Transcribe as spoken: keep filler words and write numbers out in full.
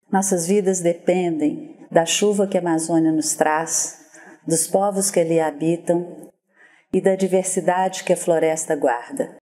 Nossas vidas dependem da chuva que a Amazônia nos traz, dos povos que ali habitam e da diversidade que a floresta guarda.